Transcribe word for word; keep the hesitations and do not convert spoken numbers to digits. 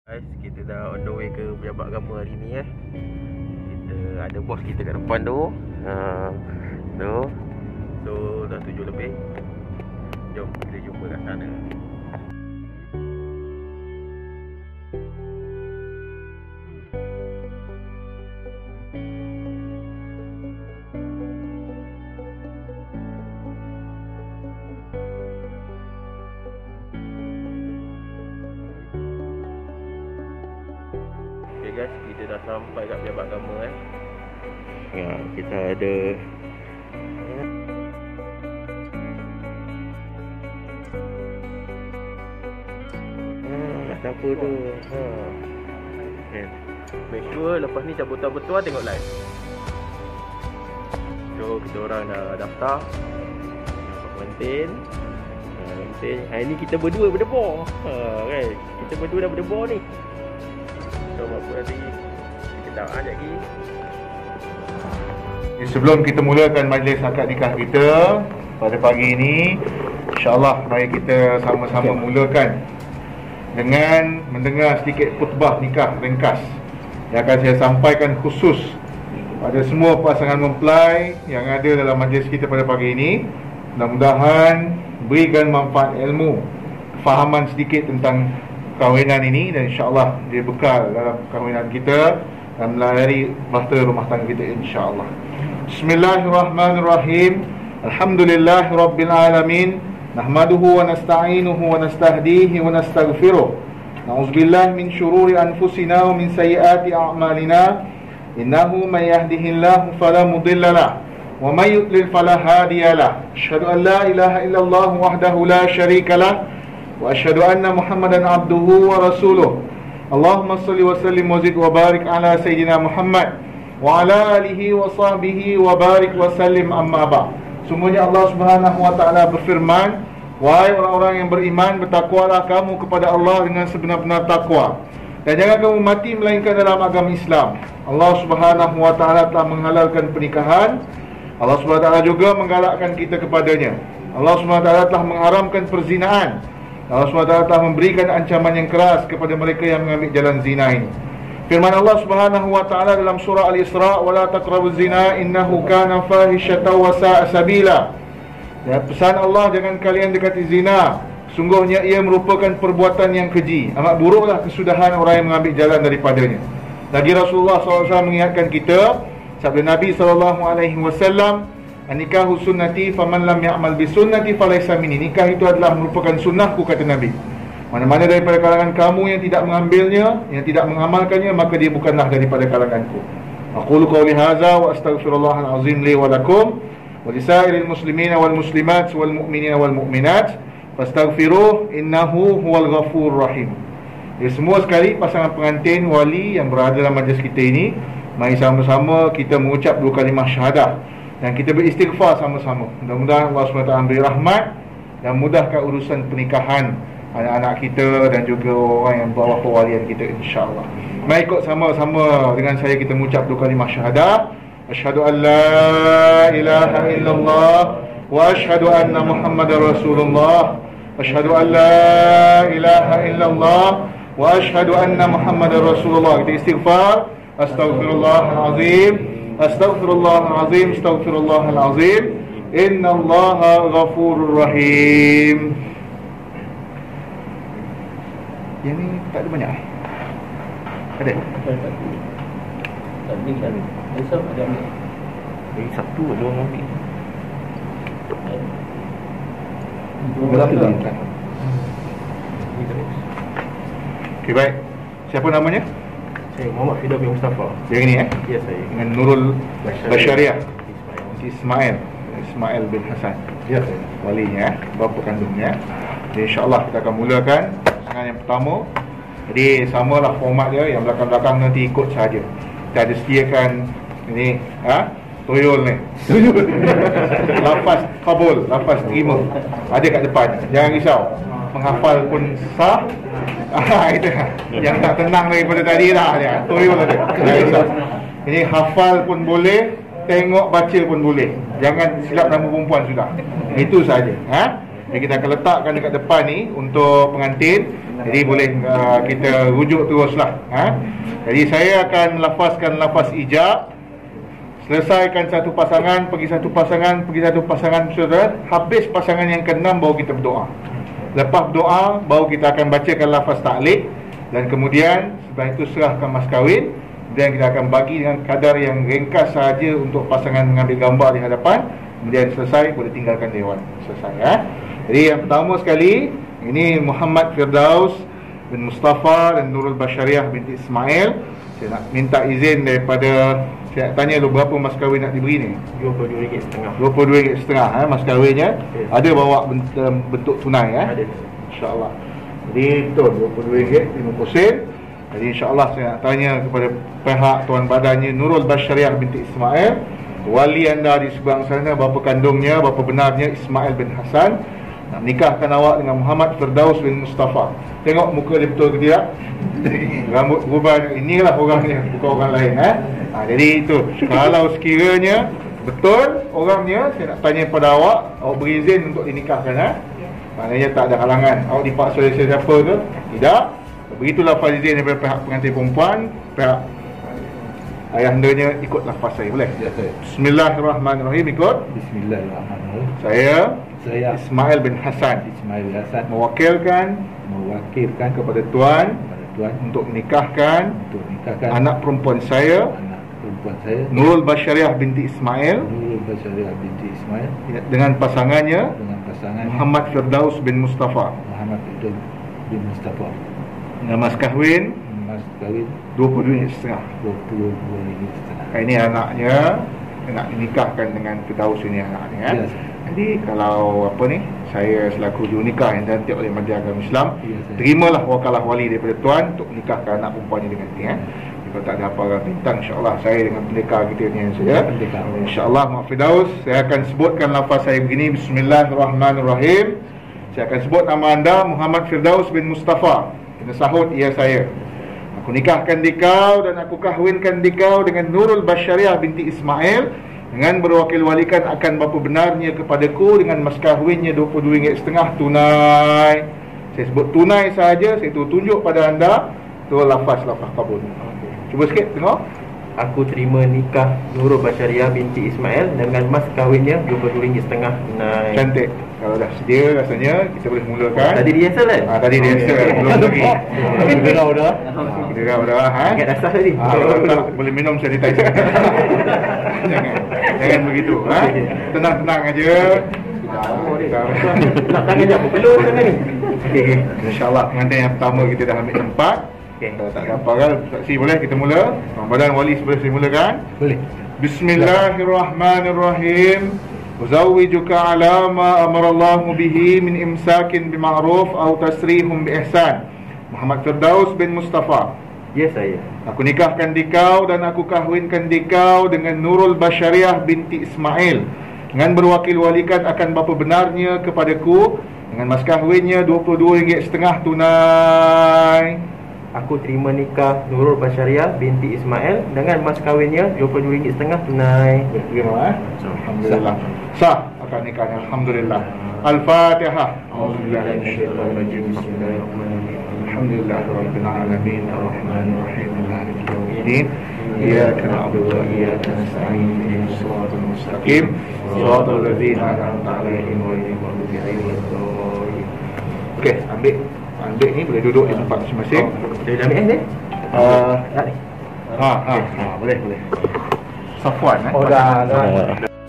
Guys, kita dah on the way ke pejabat agama hari ni eh. Kita ada bos kita kat depan tu. Ha, tu. So dah tujuh lebih. Jom kita jumpa kat sana. Okay guys, kita dah sampai kat pejabat agama eh. Ya, kita ada ah, siapa tu? Ha. Okay. Make sure lepas ni cabutan betul tengok live. So kita orang dah daftar. Pengantin. Ha, pengantin. Hari ni kita berdua berdebor. Ha, kan? Kita berdua dah berdebor ni. So apa lagi? Kita dah ajak lagi. Sebelum kita mulakan majlis akad nikah kita pada pagi ini, insya-Allah mari kita sama-sama mulakan dengan mendengar sedikit khutbah nikah ringkas yang akan saya sampaikan khusus pada semua pasangan mempelai yang ada dalam majlis kita pada pagi ini. Mudah-mudahan berikan manfaat ilmu, fahaman sedikit tentang kahwinan ini, dan insya-Allah dia bekal dalam kahwinan kita dan melayari bahtera rumah tangga kita insya-Allah. Bismillahirrahmanirrahim. Alhamdulillahirabbil alamin. Nahmaduhu wa nasta'inuhu wa nastahdihi wa nastaghfiruh. Na'udzubillahi min syururi anfusina wa min sayyiati a'malina. Innahu may yahdihillahu fala mudilla lahu wa may yudlil fala hadiya lahu. Asyhadu an la ilaha illallah wahdahu la syarika lahu wa asyhadu anna Muhammadan abduhu wa rasuluh. Allahumma salli wa sallim wa zid wa barik ala sayyidina Muhammad wa ala alihi wa sahbihi wa barik wa sallim, amma ba'. Sungguhnya Allah Subhanahu wa taala berfirman, wahai orang-orang yang beriman, bertakwalah kamu kepada Allah dengan sebenar-benar takwa, dan jangan kamu mati melainkan dalam agama Islam. Allah Subhanahu wa taala telah menghalalkan pernikahan. Allah Subhanahu wa taala juga menggalakkan kita kepadanya. Allah Subhanahu wa taala telah mengharamkan perzinaan. Allah Subhanahu wa taala telah memberikan ancaman yang keras kepada mereka yang mengambil jalan zina ini. Firman Allah Subhanahu wa taala dalam surah Al-Isra, "Wala taqrabuz zina innahu kana fahishatan wa sa'a sabila." Ya, pesan Allah, jangan kalian dekati zina, sungguhnya ia merupakan perbuatan yang keji, amat buruklah kesudahan orang yang mengambil jalan daripadanya. Lagi Rasulullah sallallahu alaihi wasallam mengingatkan kita, sabda Nabi sallallahu alaihi wasallam, "An-nikahu sunnati faman lam ya'mal bi sunnati falaysa minni." Nikah itu adalah merupakan sunnahku, kata Nabi. Mana-mana daripada kalangan kamu yang tidak mengambilnya, yang tidak mengamalkannya, maka dia bukanlah daripada kalanganku. Aqulu qawli hadza wa astaghfirullahal azim li wa lakum wa lisairil muslimina wal muslimat wal mu'minina wal mu'minat fastaghfiruh innahu huwal ghafurur rahim. Ya, semua sekali pasangan pengantin, wali yang berada dalam majlis kita ini, mari sama-sama kita mengucap dua kalimah syahadah dan kita beristighfar sama-sama. Mudah-mudahan Allah subhanahu wa taala beri rahmat dan mudahkan urusan pernikahan anak-anak kita dan juga orang yang bawah pewalian kita insya-Allah. Mari ikut sama-sama dengan saya kita mengucap dua kalimah syahadah. Asyhadu an la ilaha illallah wa asyhadu anna Muhammadar Rasulullah. Asyhadu an la ilaha illallah wa asyhadu anna Muhammadar Rasulullah. Kita istighfar. Astaghfirullahalazim. Astaghfirullahalazim. Astaghfirullahalazim. Innallaha ghafurur rahim. Yang ni tak ada banyak eh? Ada? Tak ni kan. Esok ada ambil. Hari Sabtu ada orang ambil. Berapa tu kan? Okey, baik. Siapa namanya? Saya Muhammad Fidah bin Mustafa. Yang ini eh? Ya, saya. Dengan Nurul Basyariah Ismail. Ismail Ismail bin Hasan. Ya, saya. Walinya eh? Bapa kandungnya. Jadi insya-Allah kita akan mulakan pasangan yang pertama. Jadi samalah format dia, yang belakang-belakang nanti ikut saja. Kita ada sediakan ini, ha? Tuyul ni. Tuyul. Lafaz qabul, lafaz terima. Ada kat depan. Jangan risau. Menghafal pun sah. Ah, itu. Yang tak tenang daripada tadi lah dia. Tuyul ada. Jangan risau. Ini hafal pun boleh, tengok baca pun boleh. Jangan silap nama perempuan sudah. Itu saja, ha? Jadi kita akan letakkan dekat depan ni untuk pengantin. Jadi boleh uh, kita rujuk teruslah. Ha? Jadi saya akan lafazkan lafaz ijab. Selesaikan satu pasangan, pergi satu pasangan, pergi satu pasangan, saudara. Habis pasangan yang keenam baru kita berdoa. Lepas berdoa baru kita akan bacakan lafaz ta'liq, dan kemudian setelah itu serahkan mas kahwin. Dan kita akan bagi dengan kadar yang ringkas sahaja untuk pasangan mengambil gambar di hadapan. Kemudian selesai, boleh tinggalkan dewan. Selesai, ya. Jadi yang pertama sekali, ini Muhammad Firdaus bin Mustafa dan Nurul Bashariah binti Ismail. Saya nak minta izin daripada, saya nak tanya dulu, berapa mas kahwin nak diberi ni? dua puluh dua ringgit setengah. dua puluh dua ringgit setengah, eh, mas kahwinnya. Okay. Ada bawa bentuk, bentuk tunai, eh? Ada. InsyaAllah. Jadi betul, dua puluh dua ringgit lima puluh sen. Jadi insyaAllah saya nak tanya kepada pihak tuan badannya Nurul Bashariah binti Ismail, wali anda di seberang sana, bapa kandungnya, bapa benarnya Ismail bin Hasan, nak menikahkan awak dengan Muhammad Firdaus bin Mustafa. Tengok muka dia betul ke tidak? Rambut berubah, inilah orangnya, bukan orang lain, eh? Ha, jadi itu, kalau sekiranya betul orangnya, saya nak tanya pada awak, awak berizin untuk dinikahkan, eh? Maknanya tak ada halangan. Awak dipaksa oleh siapa ke? Tidak. Begitulah lafaz izin daripada pihak pengantin perempuan, pihak ayahandanya ikut lafaz saya, boleh? Ya, saya. Bismillahirrahmanirrahim, ikut. Bismillahirrahmanirrahim. Saya, Saya Ismail bin Hasan, Ismail Hasan mewakilkan mewakilkan kepada Tuan kepada Tuan untuk menikahkan untuk menikahkan anak perempuan saya, anak perempuan saya Nurul Bashariah binti Ismail, Nurul Bashariah binti Ismail, dengan pasangannya dengan pasangan Muhammad Firdaus bin Mustafa, Muhammad Firdaus bin Mustafa, dengan mas kahwin mas kahwin dua puluh ringgit setengah. dua puluh dua ringgit setengah. Ini anaknya nak dinikahkan dengan Firdaus ini, anaknya, eh? Ya, Jadi kalau apa ni, saya selaku juru nikah yang dilantik oleh Majlis Agama Islam, Ya, saya. terimalah wakalah wali daripada Tuan untuk menikahkan anak perempuannya dengan dia, eh? Kalau tak ada apa-apa bintang, insyaAllah saya dengan pendekar kita ni saya, Pendekar. insyaAllah Muhammad Firdaus, saya akan sebutkan lafaz saya begini. Bismillahirrahmanirrahim. Saya akan sebut nama anda, Muhammad Firdaus bin Mustafa. Kena sahut, ya saya. Aku nikahkan dikau dan aku kahwinkan dikau dengan Nurul Bashariah binti Ismail, dengan berwakil walikan akan bapa benarnya kepadaku dengan mas kahwinnya dua puluh dua ringgit setengah tunai. Saya sebut tunai sahaja, saya tu tunjuk pada anda, tu lafaz-lafaz kabul. Okay. Cuba sikit tengok. Aku terima nikah Nurul Bashariah binti Ismail dengan mas kahwinnya dua puluh dua ringgit setengah tunai. Cantik. Kalau dah sedia rasanya kita boleh mulakan. Tadi dia asal kan? Ah, tadi dia asal, belum lagi. Kita dah dah. Kita dah dah, ha. Ingat asal tadi. Ah, kalau tak boleh minum sanitizer. Jangan. Jangan begitu, ha. Tenang-tenang aja. Nak tangan je apa perlu tangan ni. Okey. InsyaAllah pengantin yang pertama kita dah ambil tempat. Okey. Kalau tak ada apa kan, saksi boleh kita mula. Badan wali boleh saya mulakan. Boleh. Bismillahirrahmanirrahim. Uzawwijuka ala ma amarallahu bihi min imsakin bima'ruf atau tasrihum biihsan. Muhammad Firdaus bin Mustafa. Ya saya. Aku nikahkan dikau dan aku kahwinkan dikau dengan Nurul Bashariah binti Ismail, dengan berwakil walikan akan bapa benarnya kepadaku dengan mas kahwinnya dua puluh dua ringgit setengah tunai. Aku terima nikah Nurul Bashariah binti Ismail dengan mas kahwinnya dua puluh dua ringgit setengah tunai. Terima, eh? Alhamdulillah. Sah akad nikahnya. Alhamdulillah. Al-Fatihah. Auzubillahi minasyaitonir rajim. Bismillahirrahmanirrahim. Alhamdulillahirabbil alamin arrahmanir rahim maliki yaumiddin. Iyyaka na'budu wa iyyaka nasta'in ihdinas siratal mustaqim siratal ladzina an'amta 'alaihim ghairil maghdubi 'alaihim waladdallin. Okey, ambil ambil ni boleh duduk di tempat masing-masing. Boleh ambil ni? Ah, Tak ni. ha ha, ha boleh boleh. Safwan, eh? Oh dah dah.